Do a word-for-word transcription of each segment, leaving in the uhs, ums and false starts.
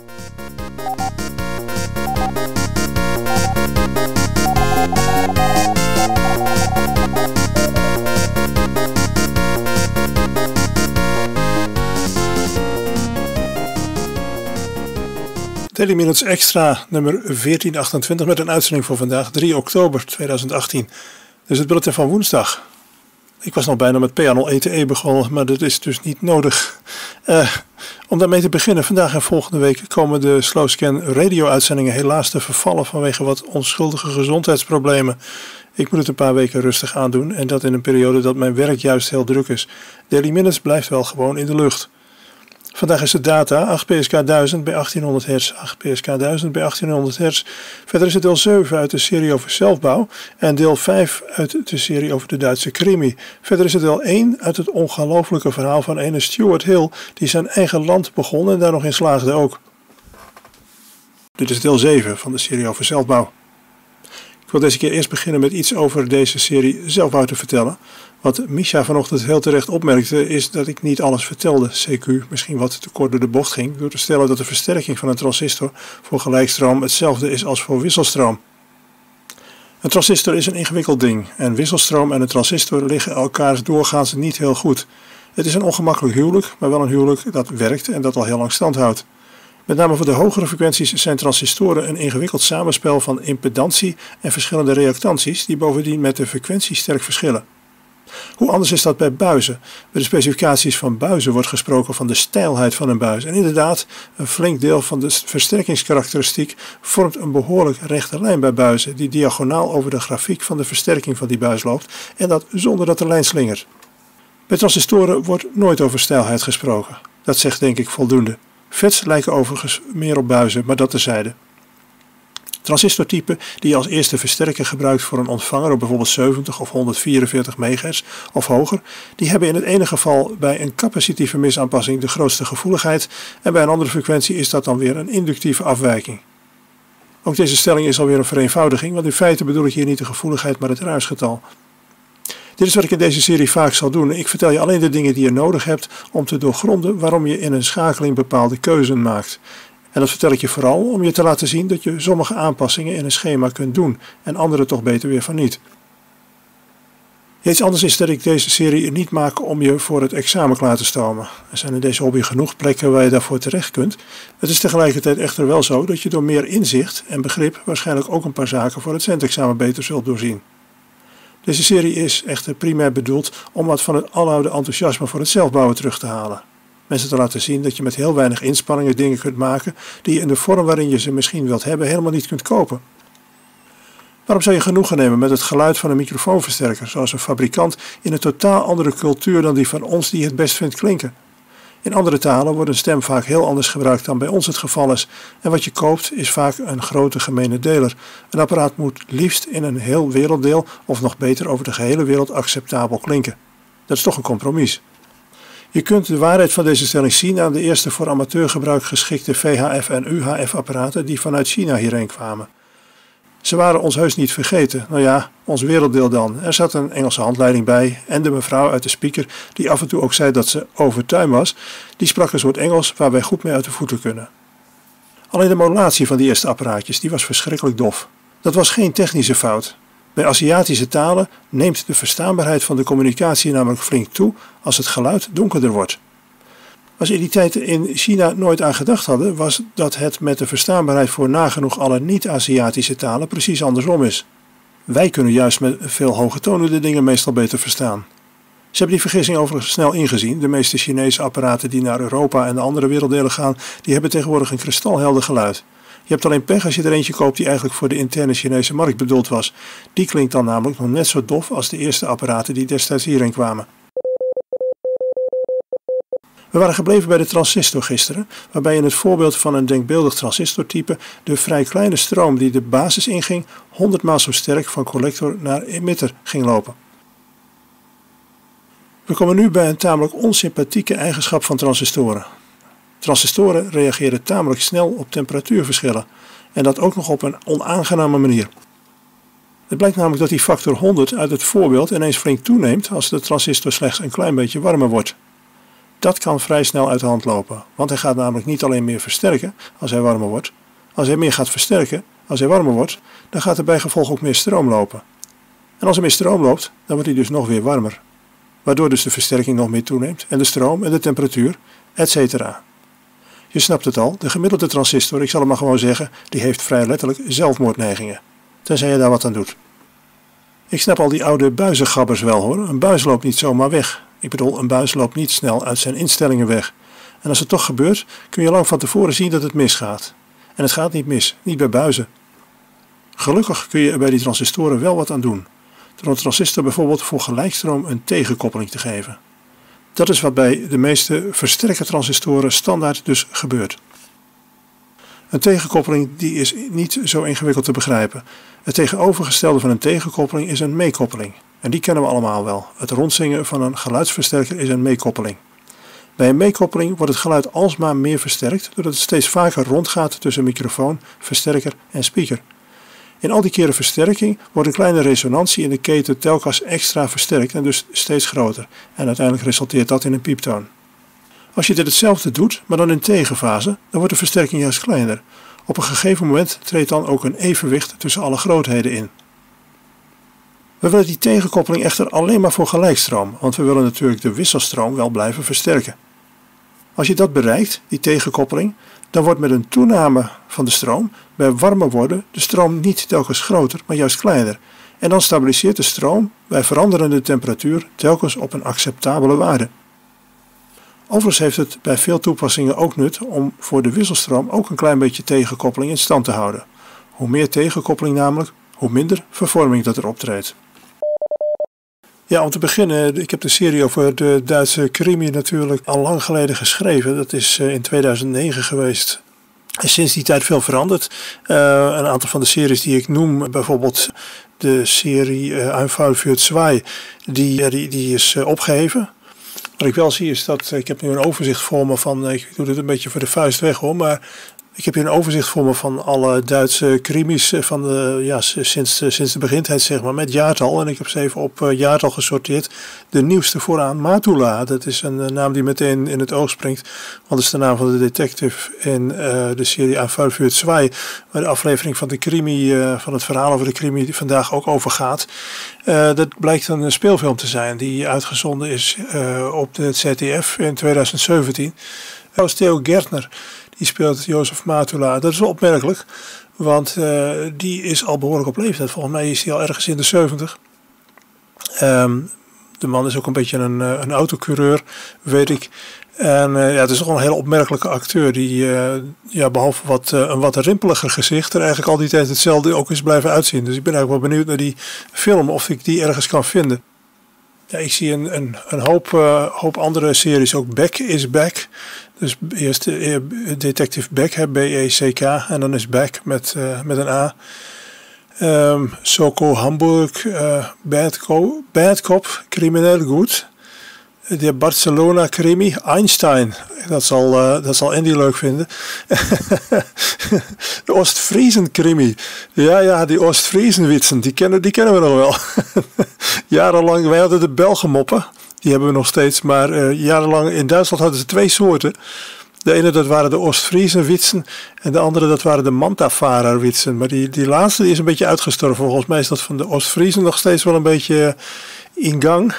Daily Minutes Extra nummer veertien achtentwintig met een uitzending voor vandaag drie oktober tweeduizend achttien. Dus het bulletin van woensdag. Ik was nog bijna met P A nul E T E begonnen, maar dat is dus niet nodig. Uh, om daarmee te beginnen, vandaag en volgende week komen de Slowscan radio-uitzendingen helaas te vervallen vanwege wat onschuldige gezondheidsproblemen. Ik moet het een paar weken rustig aandoen en dat in een periode dat mijn werk juist heel druk is. Daily Minutes blijft wel gewoon in de lucht. Vandaag is het data acht P S K duizend bij achttienhonderd hertz, acht P S K duizend bij achttienhonderd hertz. Verder is het deel zeven uit de serie over zelfbouw en deel vijf uit de serie over de Duitse Krimi. Verder is het deel één uit het ongelooflijke verhaal van ene Stuart Hill die zijn eigen land begon en daar nog in slaagde ook. Dit is deel zeven van de serie over zelfbouw. Ik wil deze keer eerst beginnen met iets over deze serie zelfbouw te vertellen. Wat Misha vanochtend heel terecht opmerkte is dat ik niet alles vertelde, C Q misschien wat te kort door de bocht ging, door te stellen dat de versterking van een transistor voor gelijkstroom hetzelfde is als voor wisselstroom. Een transistor is een ingewikkeld ding en wisselstroom en een transistor liggen elkaar doorgaans niet heel goed. Het is een ongemakkelijk huwelijk, maar wel een huwelijk dat werkt en dat al heel lang stand houdt. Met name voor de hogere frequenties zijn transistoren een ingewikkeld samenspel van impedantie en verschillende reactanties die bovendien met de frequentie sterk verschillen. Hoe anders is dat bij buizen? Bij de specificaties van buizen wordt gesproken van de steilheid van een buis. En inderdaad, een flink deel van de versterkingskarakteristiek vormt een behoorlijk rechte lijn bij buizen, die diagonaal over de grafiek van de versterking van die buis loopt, en dat zonder dat de lijn slingert. Bij transistoren wordt nooit over steilheid gesproken. Dat zegt denk ik voldoende. F E Ts lijken overigens meer op buizen, maar dat terzijde. Transistortypen die je als eerste versterker gebruikt voor een ontvanger op bijvoorbeeld zeventig of honderdvierenveertig megahertz of hoger, die hebben in het ene geval bij een capacitieve misaanpassing de grootste gevoeligheid en bij een andere frequentie is dat dan weer een inductieve afwijking. Ook deze stelling is alweer een vereenvoudiging, want in feite bedoel ik hier niet de gevoeligheid maar het ruisgetal. Dit is wat ik in deze serie vaak zal doen. Ik vertel je alleen de dingen die je nodig hebt om te doorgronden waarom je in een schakeling bepaalde keuzes maakt. En dat vertel ik je vooral om je te laten zien dat je sommige aanpassingen in een schema kunt doen en andere toch beter weer van niet. Iets anders is dat ik deze serie niet maak om je voor het examen klaar te stomen. Er zijn in deze hobby genoeg plekken waar je daarvoor terecht kunt. Het is tegelijkertijd echter wel zo dat je door meer inzicht en begrip waarschijnlijk ook een paar zaken voor het centexamen beter zult doorzien. Deze serie is echter primair bedoeld om wat van het aloude enthousiasme voor het zelfbouwen terug te halen. Mensen te laten zien dat je met heel weinig inspanningen dingen kunt maken die je in de vorm waarin je ze misschien wilt hebben helemaal niet kunt kopen. Waarom zou je genoegen nemen met het geluid van een microfoonversterker, zoals een fabrikant in een totaal andere cultuur dan die van ons die het best vindt klinken? In andere talen wordt een stem vaak heel anders gebruikt dan bij ons het geval is en wat je koopt is vaak een grote gemene deler. Een apparaat moet liefst in een heel werelddeel of nog beter over de gehele wereld acceptabel klinken. Dat is toch een compromis. Je kunt de waarheid van deze stelling zien aan de eerste voor amateurgebruik geschikte V H F en U H F apparaten die vanuit China hierheen kwamen. Ze waren ons heus niet vergeten, nou ja, ons werelddeel dan. Er zat een Engelse handleiding bij en de mevrouw uit de speaker die af en toe ook zei dat ze overtuin was, die sprak een soort Engels waar wij goed mee uit de voeten kunnen. Alleen de modulatie van die eerste apparaatjes die was verschrikkelijk dof. Dat was geen technische fout. Bij Aziatische talen neemt de verstaanbaarheid van de communicatie namelijk flink toe als het geluid donkerder wordt. Waar ze in die tijd in China nooit aan gedacht hadden, was dat het met de verstaanbaarheid voor nagenoeg alle niet-Aziatische talen precies andersom is. Wij kunnen juist met veel hoge tonen de dingen meestal beter verstaan. Ze hebben die vergissing overigens snel ingezien. De meeste Chinese apparaten die naar Europa en de andere werelddelen gaan, die hebben tegenwoordig een kristalhelder geluid. Je hebt alleen pech als je er eentje koopt die eigenlijk voor de interne Chinese markt bedoeld was. Die klinkt dan namelijk nog net zo dof als de eerste apparaten die destijds hierheen kwamen. We waren gebleven bij de transistor gisteren, waarbij in het voorbeeld van een denkbeeldig transistortype de vrij kleine stroom die de basis inging honderd maal zo sterk van collector naar emitter ging lopen. We komen nu bij een tamelijk onsympathieke eigenschap van transistoren. Transistoren reageren tamelijk snel op temperatuurverschillen en dat ook nog op een onaangename manier. Het blijkt namelijk dat die factor honderd uit het voorbeeld ineens flink toeneemt als de transistor slechts een klein beetje warmer wordt. Dat kan vrij snel uit de hand lopen, want hij gaat namelijk niet alleen meer versterken als hij warmer wordt. Als hij meer gaat versterken, als hij warmer wordt, dan gaat er bij gevolg ook meer stroom lopen. En als er meer stroom loopt, dan wordt hij dus nog weer warmer. Waardoor dus de versterking nog meer toeneemt en de stroom en de temperatuur, et cetera. Je snapt het al, de gemiddelde transistor, ik zal het maar gewoon zeggen, die heeft vrij letterlijk zelfmoordneigingen. Tenzij je daar wat aan doet. Ik snap al die oude buizengabbers wel hoor, een buis loopt niet zomaar weg. Ik bedoel, een buis loopt niet snel uit zijn instellingen weg. En als het toch gebeurt, kun je lang van tevoren zien dat het misgaat. En het gaat niet mis, niet bij buizen. Gelukkig kun je er bij die transistoren wel wat aan doen. Door een transistor bijvoorbeeld voor gelijkstroom een tegenkoppeling te geven. Dat is wat bij de meeste versterkertransistoren standaard dus gebeurt. Een tegenkoppeling die is niet zo ingewikkeld te begrijpen. Het tegenovergestelde van een tegenkoppeling is een meekoppeling. En die kennen we allemaal wel. Het rondzingen van een geluidsversterker is een meekoppeling. Bij een meekoppeling wordt het geluid alsmaar meer versterkt doordat het steeds vaker rondgaat tussen microfoon, versterker en speaker. In al die keren versterking wordt een kleine resonantie in de keten telkens extra versterkt en dus steeds groter. En uiteindelijk resulteert dat in een pieptoon. Als je dit hetzelfde doet, maar dan in tegenfase, dan wordt de versterking juist kleiner. Op een gegeven moment treedt dan ook een evenwicht tussen alle grootheden in. We willen die tegenkoppeling echter alleen maar voor gelijkstroom, want we willen natuurlijk de wisselstroom wel blijven versterken. Als je dat bereikt, die tegenkoppeling, dan wordt met een toename van de stroom, bij warmer worden, de stroom niet telkens groter, maar juist kleiner. En dan stabiliseert de stroom bij veranderende temperatuur telkens op een acceptabele waarde. Overigens heeft het bij veel toepassingen ook nut om voor de wisselstroom ook een klein beetje tegenkoppeling in stand te houden. Hoe meer tegenkoppeling namelijk, hoe minder vervorming dat er optreedt. Ja, om te beginnen, ik heb de serie over de Duitse Crimi natuurlijk al lang geleden geschreven. Dat is in tweeduizend negen geweest. En sinds die tijd veel veranderd. Uh, een aantal van de series die ik noem, bijvoorbeeld de serie uh, Ein Fall für zwei, die, die, die is uh, opgeheven. Wat ik wel zie is dat, ik heb nu een overzicht voor me van, ik doe dit een beetje voor de vuist weg hoor, maar ik heb hier een overzicht voor me van alle Duitse krimis van de, ja, sinds, sinds de begintijd zeg maar, met jaartal. En ik heb ze even op uh, jaartal gesorteerd. De nieuwste vooraan, Matula. Dat is een uh, naam die meteen in het oog springt. Want dat is de naam van de detective in uh, de serie Ein Fall für zwei. Waar de aflevering van de crimi, uh, van het verhaal over de crimi die vandaag ook over gaat. Uh, dat blijkt een speelfilm te zijn die uitgezonden is uh, op de Z D F in tweeduizend zeventien. Dat was Theo Gertner. Die speelt Jozef Matula. Dat is wel opmerkelijk, want uh, die is al behoorlijk op leeftijd. Volgens mij is hij al ergens in de zeventig. Um, de man is ook een beetje een, een autocoureur, weet ik. En uh, ja, het is toch een hele opmerkelijke acteur die, uh, ja, behalve wat, uh, een wat rimpeliger gezicht, er eigenlijk al die tijd hetzelfde ook is blijven uitzien. Dus ik ben eigenlijk wel benieuwd naar die film, of ik die ergens kan vinden. Ja, ik zie een, een, een hoop, uh, hoop andere series, ook Beck is Back. Dus eerst uh, Detective Beck, B E C K, en dan is Beck met, uh, met een A. Um, Soko Hamburg, uh, Bad, Co Bad Cop, crimineel goed. De Barcelona Crimi, Einstein. Dat zal, uh, dat zal Andy leuk vinden. De Oostfriesen Crimi. Ja, ja, die Oostfriesen witsen, die kennen, die kennen we nog wel. Jarenlang, wij hadden de Belgenmoppen. Die hebben we nog steeds, maar uh, jarenlang in Duitsland hadden ze twee soorten. De ene dat waren de Oostfriesen witsen en de andere dat waren de Mantafarer witsen. Maar die, die laatste die is een beetje uitgestorven. Volgens mij is dat van de Oostfriesen nog steeds wel een beetje in gang.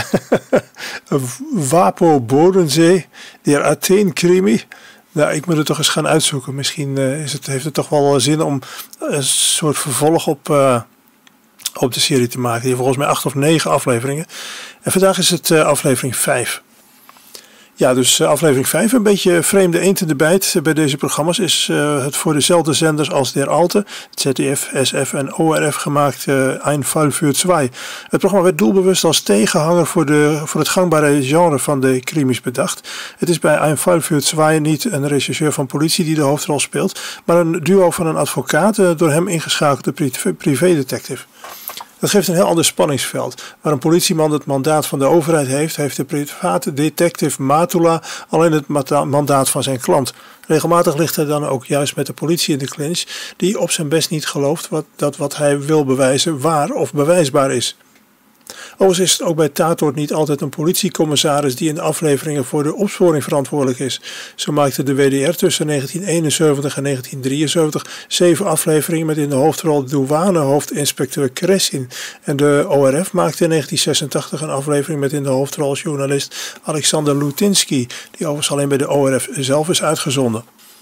Wapo Bodensee, de Atheen Crimi. Nou, ik moet het toch eens gaan uitzoeken. Misschien uh, is het, heeft het toch wel zin om een soort vervolg op, uh, op de serie te maken. Die heeft volgens mij acht of negen afleveringen. En vandaag is het uh, aflevering vijf. Ja, dus uh, aflevering vijf. Een beetje vreemde eend in de bijt bij deze programma's is uh, het voor dezelfde zenders als Der Alte, Z D F, S F en O R F gemaakt uh, Ein Fall für zwei. Het programma werd doelbewust als tegenhanger voor, de, voor het gangbare genre van de krimis bedacht. Het is bij Ein Fall für zwei niet een rechercheur van politie die de hoofdrol speelt, maar een duo van een advocaat, uh, door hem ingeschakelde pri privédetective. Dat geeft een heel ander spanningsveld. Waar een politieman het mandaat van de overheid heeft, heeft de private detective Matula alleen het mandaat van zijn klant. Regelmatig ligt hij dan ook juist met de politie in de clinch, die op zijn best niet gelooft wat, dat wat hij wil bewijzen waar of bewijsbaar is. Overigens is het ook bij Tatort niet altijd een politiecommissaris die in de afleveringen voor de opsporing verantwoordelijk is. Zo maakte de W D R tussen negentien eenenzeventig en negentien drieënzeventig zeven afleveringen met in de hoofdrol douanehoofdinspecteur Kressin. En de O R F maakte in negentien zesentachtig een aflevering met in de hoofdrol journalist Alexander Lutinsky, die overigens alleen bij de O R F zelf is uitgezonden.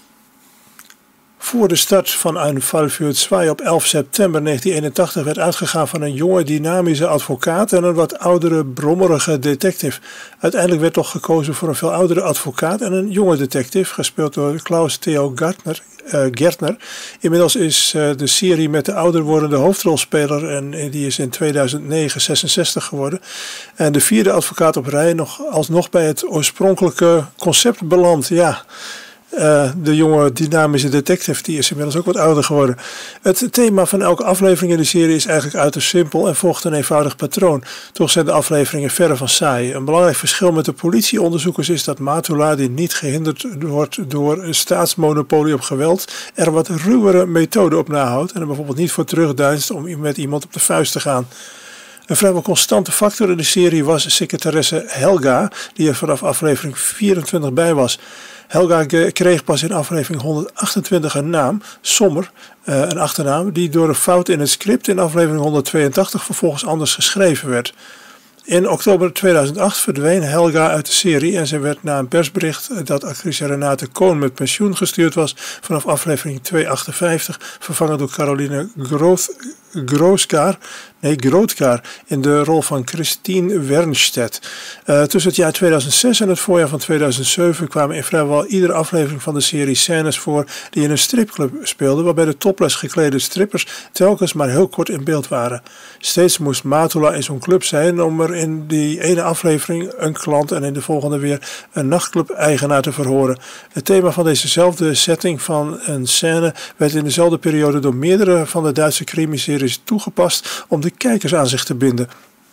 Voor de start van Ein Fall für zwei op elf september negentien eenentachtig werd uitgegaan van een jonge dynamische advocaat en een wat oudere brommerige detective. Uiteindelijk werd toch gekozen voor een veel oudere advocaat en een jonge detective, gespeeld door Klaus Theo Gartner. Uh, Gertner. Inmiddels is uh, de serie met de ouder wordende hoofdrolspeler en uh, die is in tweeduizend negen zesenzestig geworden. En de vierde advocaat op rij nog alsnog bij het oorspronkelijke concept beland. Ja. Uh, de jonge dynamische detective die is inmiddels ook wat ouder geworden. Het thema van elke aflevering in de serie is eigenlijk uiterst simpel en volgt een eenvoudig patroon. Toch zijn de afleveringen verre van saai. Een belangrijk verschil met de politieonderzoekers is dat Matula, die niet gehinderd wordt door een staatsmonopolie op geweld, er wat ruwere methoden op nahoudt en er bijvoorbeeld niet voor terugdeinst om met iemand op de vuist te gaan. Een vrijwel constante factor in de serie was secretaresse Helga, die er vanaf aflevering vierentwintig bij was. Helga kreeg pas in aflevering honderdachtentwintig een naam, Sommer, uh, een achternaam, die door een fout in het script in aflevering honderdtweeëntachtig vervolgens anders geschreven werd. In oktober tweeduizend acht verdween Helga uit de serie en ze werd na een persbericht dat actrice Renate Koon met pensioen gestuurd was vanaf aflevering tweehonderdachtenvijftig vervangen door Caroline Groth, Grooskar, nee, Grootkar in de rol van Christine Wernstedt. Uh, tussen het jaar tweeduizend zes en het voorjaar van tweeduizend zeven kwamen in vrijwel iedere aflevering van de serie scènes voor die in een stripclub speelden, waarbij de topless geklede strippers telkens maar heel kort in beeld waren. Steeds moest Matula in zo'n club zijn om er in die ene aflevering een klant en in de volgende weer een nachtclub-eigenaar te verhoren. Het thema van dezezelfde setting van een scène werd in dezelfde periode door meerdere van de Duitse crimiseries toegepast om de kijkers aan zich te binden.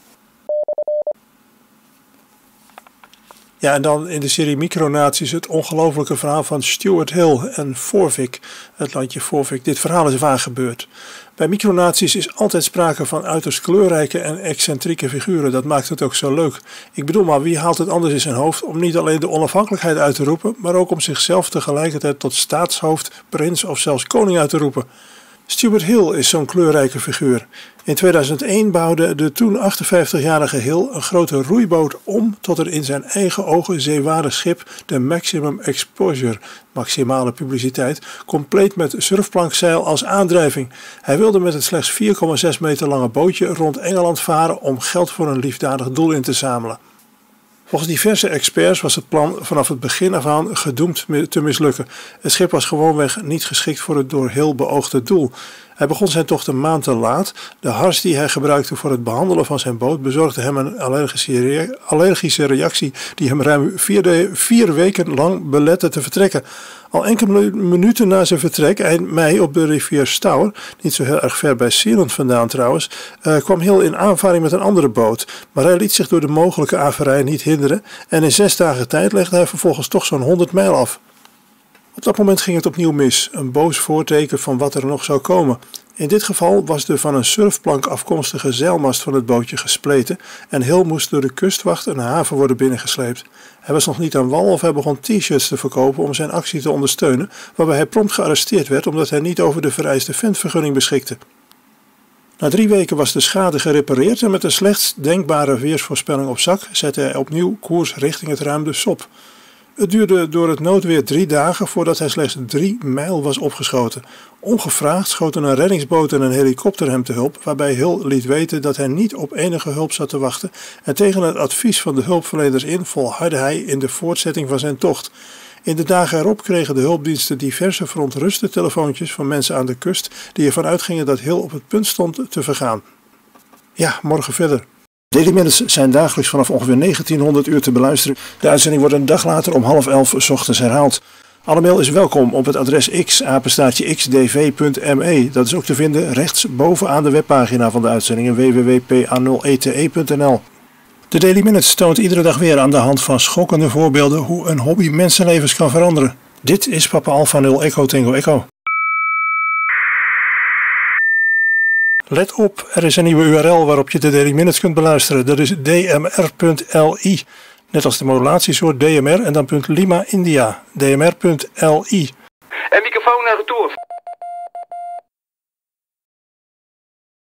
Ja, en dan in de serie Micronaties het ongelofelijke verhaal van Stuart Hill en Forvik, het landje Forvik. Dit verhaal is waar gebeurd. Bij Micronaties is altijd sprake van uiterst kleurrijke en excentrieke figuren. Dat maakt het ook zo leuk. Ik bedoel maar, wie haalt het anders in zijn hoofd om niet alleen de onafhankelijkheid uit te roepen, maar ook om zichzelf tegelijkertijd tot staatshoofd, prins of zelfs koning uit te roepen. Stuart Hill is zo'n kleurrijke figuur. In tweeduizend één bouwde de toen achtenvijftigjarige Hill een grote roeiboot om tot een in zijn eigen ogen zeewaardig schip, de Maximum Exposure, maximale publiciteit, compleet met surfplankzeil als aandrijving. Hij wilde met het slechts vier komma zes meter lange bootje rond Engeland varen om geld voor een liefdadig doel in te zamelen. Volgens diverse experts was het plan vanaf het begin af aan gedoemd te mislukken. Het schip was gewoonweg niet geschikt voor het door Hill beoogde doel. Hij begon zijn tocht een maand te laat. De hars die hij gebruikte voor het behandelen van zijn boot bezorgde hem een allergische, allergische reactie die hem ruim vier, de, vier weken lang belette te vertrekken. Al enkele minuten na zijn vertrek, eind mei op de rivier Stour, niet zo heel erg ver bij Zeeland vandaan trouwens, uh, kwam Hill in aanvaring met een andere boot. Maar hij liet zich door de mogelijke averij niet hinderen en in zes dagen tijd legde hij vervolgens toch zo'n honderd mijl af. Op dat moment ging het opnieuw mis, een boos voorteken van wat er nog zou komen. In dit geval was de van een surfplank afkomstige zeilmast van het bootje gespleten en Hill moest door de kustwacht een haven worden binnengesleept. Hij was nog niet aan wal of hij begon t-shirts te verkopen om zijn actie te ondersteunen, waarbij hij prompt gearresteerd werd omdat hij niet over de vereiste ventvergunning beschikte. Na drie weken was de schade gerepareerd en met de slechtst denkbare weersvoorspelling op zak zette hij opnieuw koers richting het ruim de Sop. Het duurde door het noodweer drie dagen voordat hij slechts drie mijl was opgeschoten. Ongevraagd schoten een reddingsboot en een helikopter hem te hulp, waarbij Hill liet weten dat hij niet op enige hulp zat te wachten en tegen het advies van de hulpverleners in volhardde hij in de voortzetting van zijn tocht. In de dagen erop kregen de hulpdiensten diverse verontruste telefoontjes van mensen aan de kust die ervan uitgingen dat Hill op het punt stond te vergaan. Ja, morgen verder. Daily Minutes zijn dagelijks vanaf ongeveer negentienhonderd uur te beluisteren. De uitzending wordt een dag later om half elf 's ochtends herhaald. Alle mail is welkom op het adres x, apenstaartje x d v punt m e. Dat is ook te vinden rechts bovenaan de webpagina van de uitzendingen w w w punt p a nul e t e punt n l. De Daily Minutes toont iedere dag weer aan de hand van schokkende voorbeelden hoe een hobby mensenlevens kan veranderen. Dit is Papa Alpha nul Echo Tango Echo. Let op, er is een nieuwe U R L waarop je de Daily Minutes kunt beluisteren. Dat is d m r punt l i. Net als de modulatiesoort D M R en dan punt Lima India. d m r punt l i. En microfoon naar retour.